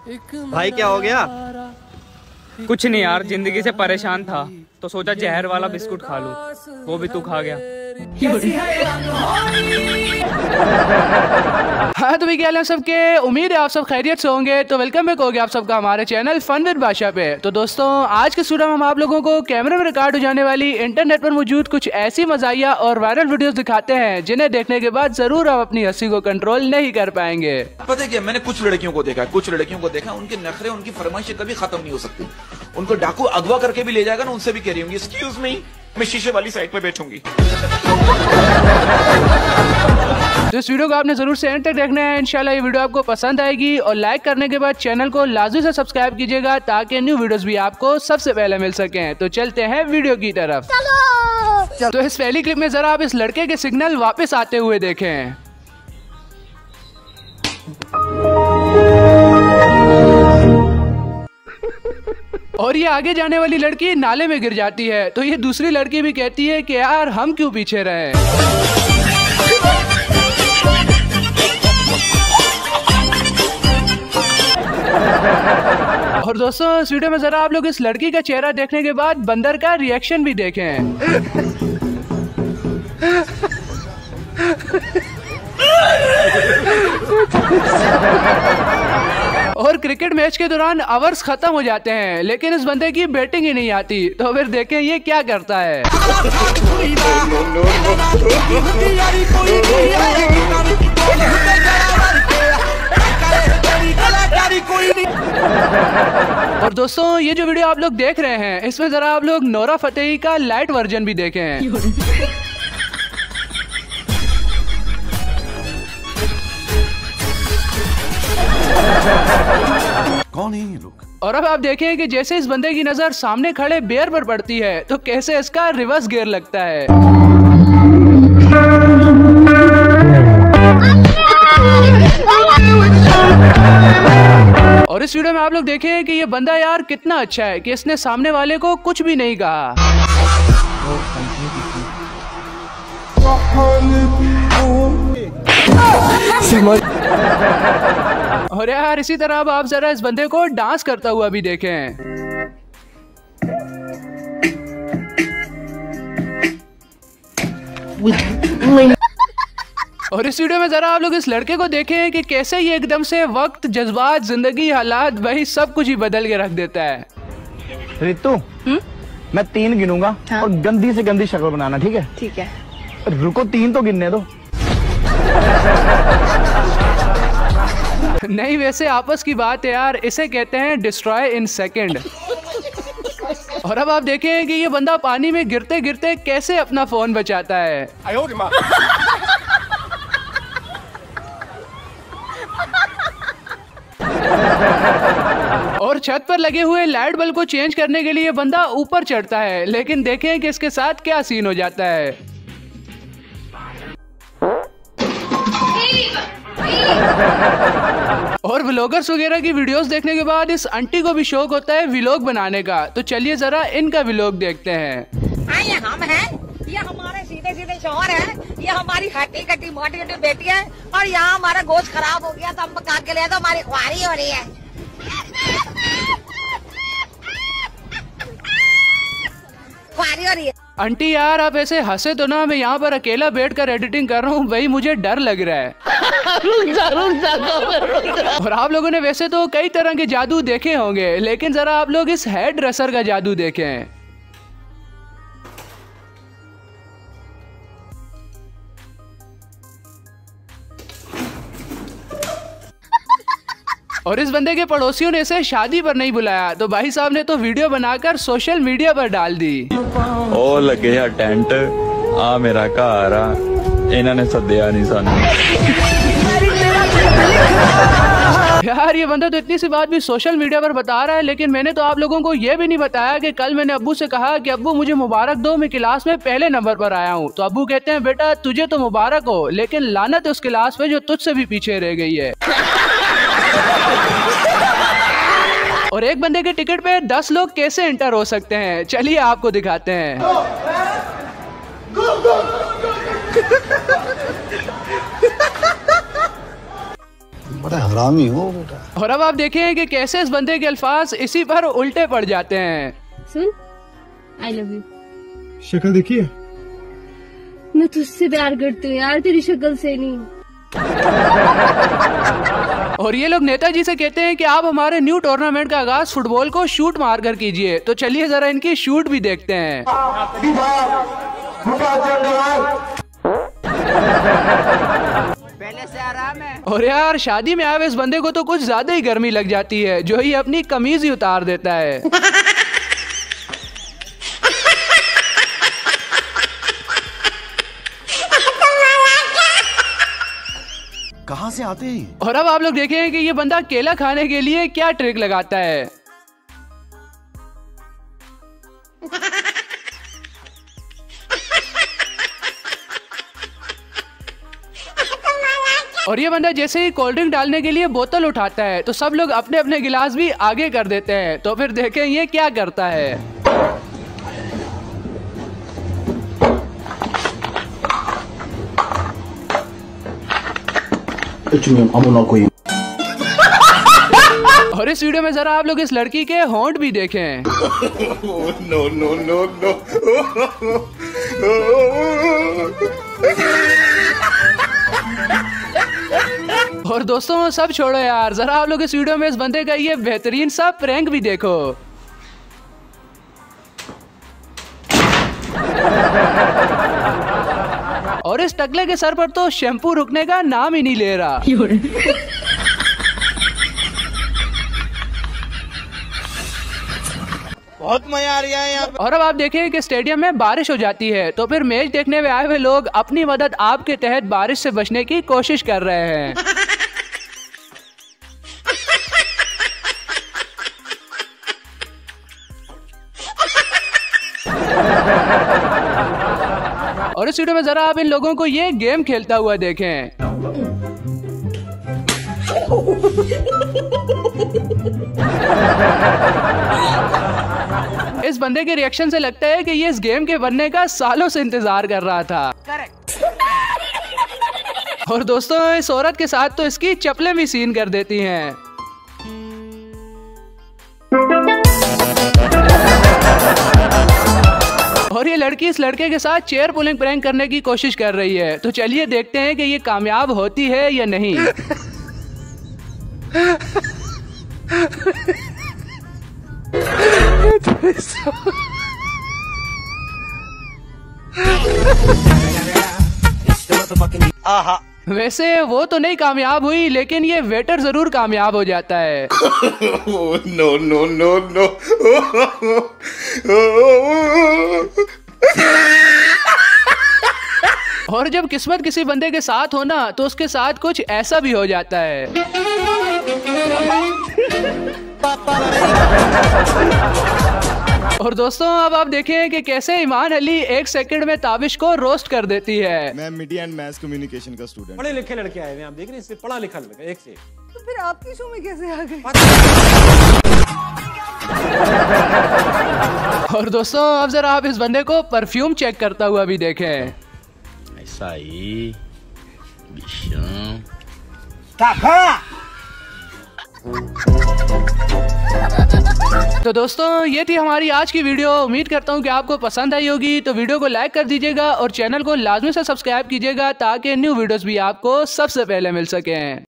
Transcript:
भाई क्या हो गया? कुछ नहीं यार, जिंदगी से परेशान था तो सोचा जहर वाला बिस्कुट खा लूं, वो भी तू खा गया। हाँ तो भी क्या हाल है सबके, उम्मीद है आप सब खैरियत से होंगे। तो वेलकम बैक हो गया आप सबका हमारे चैनल फन विद बादशाह पे। तो दोस्तों आज के स्टूडियो में हम आप लोगों को कैमरे में रिकॉर्ड हो जाने वाली इंटरनेट पर मौजूद कुछ ऐसी मजाया और वायरल वीडियोस दिखाते हैं जिन्हें देखने के बाद जरूर आप अपनी हंसी को कंट्रोल नहीं कर पाएंगे। पता है क्या, मैंने कुछ लड़कियों को देखा, उनके नखरे उनकी फरमाइशें कभी खत्म नहीं हो सकती। उनको डाकू अगवा करके भी ले जाएगा ना, उनसे भी कह रही होंगी एक्सक्यूज मी, मैं शीशे वाली साइड पे बैठूंगी। तो इस वीडियो को आपने जरूर से एंड तक देखना है। इंशाल्लाह ये वीडियो आपको पसंद आएगी और लाइक करने के बाद चैनल को लाजमी से सब्सक्राइब कीजिएगा ताकि न्यू वीडियोस भी आपको सबसे पहले मिल सकें। तो चलते हैं वीडियो की तरफ। चलो। तो इस पहली क्लिप में जरा आप इस लड़के के सिग्नल वापस आते हुए देखें। और ये आगे जाने वाली लड़की नाले में गिर जाती है तो ये दूसरी लड़की भी कहती है कि यार हम क्यों पीछे रहे। और दोस्तों इस वीडियो में जरा आप लोग इस लड़की का चेहरा देखने के बाद बंदर का रिएक्शन भी देखें। और क्रिकेट मैच के दौरान ओवर्स खत्म हो जाते हैं लेकिन इस बंदे की बैटिंग ही नहीं आती, तो फिर देखें ये क्या करता है। और दोस्तों ये जो वीडियो आप लोग देख रहे हैं इसमें जरा आप लोग नोरा फतेही का लाइट वर्जन भी देखें। कौन है ये लोग? और अब आप देखें कि जैसे इस बंदे की नजर सामने खड़े बेयर पर पड़ती है तो कैसे इसका रिवर्स गियर लगता है। और इस वीडियो में आप लोग देखें कि ये बंदा यार कितना अच्छा है कि इसने सामने वाले को कुछ भी नहीं कहा। और यार इसी तरह अब आप जरा इस बंदे को डांस करता हुआ भी देखें। और इस वीडियो में जरा आप लोग इस लड़के को देखें कि कैसे ये एकदम से वक्त, जज्बात, जिंदगी, हालात, वही सब कुछ ही बदल के रख देता है। रितु मैं 3 गिनूंगा। हाँ? और गंदी से गंदी शक्ल बनाना, ठीक है? ठीक है। रुको 3 तो गिनने दो। नहीं वैसे आपस की बात है यार, इसे कहते हैं डिस्ट्रॉय इन सेकंड। और अब आप देखें कि ये बंदा पानी में गिरते गिरते कैसे अपना फोन बचाता है। और छत पर लगे हुए लाइट बल्ब को चेंज करने के लिए बंदा ऊपर चढ़ता है लेकिन देखें कि इसके साथ क्या सीन हो जाता है। और व्लॉगर्स वगैरह की वीडियोस देखने के बाद इस आंटी को भी शौक होता है व्लॉग बनाने का, तो चलिए जरा इनका व्लॉग देखते हैं। ये हम हैं, ये हमारे सीधे सीधे शौहर हैं, ये हमारी हट्टी कट्टी मोटी मोटी बेटी है और यहाँ हमारा गोश्त खराब हो गया तो हम पका के ले, तो हमारी ख्वारी हो रही है। ख्वारी हो रही है। आंटी यार आप ऐसे हंसे तो ना, मैं यहाँ पर अकेला बैठकर एडिटिंग कर रहा हूँ, वही मुझे डर लग रहा है। और आप लोगों ने वैसे तो कई तरह के जादू देखे होंगे लेकिन जरा आप लोग इस हेयर ड्रेसर का जादू देखें। और इस बंदे के पड़ोसियों ने इसे शादी पर नहीं बुलाया तो भाई साहब ने तो वीडियो बनाकर सोशल मीडिया पर डाल दी। ओ लगे है टेंट आ मेरा घर आ, इन्होंने सद्या नहीं सानू। यार ये बंदा तो इतनी सी बात भी सोशल मीडिया पर बता रहा है लेकिन मैंने तो आप लोगों को ये भी नहीं बताया कि कल मैंने अब्बू से कहा कि अब्बू मुझे मुबारक दो, मैं क्लास में पहले नंबर पर आया हूँ। तो अब्बू कहते हैं बेटा तुझे तो मुबारक हो लेकिन लानत उस क्लास में जो तुझसे भी पीछे रह गई है। और एक बंदे के टिकट पे 10 लोग कैसे एंटर हो सकते हैं, चलिए आपको दिखाते हैं। बड़ा हरामी हो बेटा। और अब आप देखें कि कैसे इस बंदे के अल्फाज इसी पर उल्टे पड़ जाते हैं। सुन, आई लव यू। शक्ल देखिए, मैं तुझसे प्यार करती हूँ यार, तेरी शक्ल से नहीं। और ये लोग नेताजी से कहते हैं कि आप हमारे न्यू टूर्नामेंट का आगाज फुटबॉल को शूट मार कर कीजिए। तो चलिए जरा इनकी शूट भी देखते हैं। पहले से आराम है। और यार शादी में आए इस बंदे को तो कुछ ज्यादा ही गर्मी लग जाती है, जो ही अपनी कमीज ही उतार देता है। कहाँ से आते हैं? और अब आप लोग देखें कि ये बंदा केला खाने के लिए क्या ट्रिक लगाता है। और ये बंदा जैसे ही कोल्ड ड्रिंक डालने के लिए बोतल उठाता है तो सब लोग अपने अपने गिलास भी आगे कर देते हैं। तो फिर देखें ये क्या करता है। और इस वीडियो में जरा आप लोग इस लड़की के होंठ भी देखें। No no no no. और दोस्तों सब छोड़ो यार, जरा आप लोग इस वीडियो में इस बंदे का ये बेहतरीन सा प्रैंक भी देखो। और इस टकले के सर पर तो शैम्पू रुकने का नाम ही नहीं ले रहा। बहुत मजा आ रहा है यहाँ पे। और अब आप देखें कि स्टेडियम में बारिश हो जाती है तो फिर मैच देखने में आए हुए लोग अपनी मदद आप के तहत बारिश से बचने की कोशिश कर रहे हैं। और इस वीडियो में जरा आप इन लोगों को ये गेम खेलता हुआ देखें। इस बंदे के रिएक्शन से लगता है कि ये इस गेम के बनने का सालों से इंतजार कर रहा था। और दोस्तों इस औरत के साथ तो इसकी चप्पलें भी सीन कर देती हैं। और ये लड़की इस लड़के के साथ चेयर पुलिंग प्रैंक करने की कोशिश कर रही है। तो चलिए देखते हैं कि ये कामयाब होती है या नहीं। वैसे वो तो नहीं कामयाब हुई, लेकिन ये वेटर जरूर कामयाब हो जाता है। No no no no. और जब किस्मत किसी बंदे के साथ हो ना तो उसके साथ कुछ ऐसा भी हो जाता है। और दोस्तों अब आप देखें कि कैसे ईमान अली 1 सेकंड में ताबिश को रोस्ट कर देती है। मैं मीडिया एंड मैस कम्युनिकेशन का स्टूडेंट। पढ़े लिखे लड़के आए हुए हैं, आप देख रहे हैं, इससे पढ़ा लिखा लड़का एक से। तो फिर आपकी शो में कैसे आ गए? और दोस्तों अब जरा आप इस बंदे को परफ्यूम चेक करता हुआ भी देखें। ऐसा ही तो दोस्तों ये थी हमारी आज की वीडियो। उम्मीद करता हूँ कि आपको पसंद आई होगी। तो वीडियो को लाइक कर दीजिएगा और चैनल को लाजमी से सब्सक्राइब कीजिएगा ताकि न्यू वीडियोस भी आपको सबसे पहले मिल सकें।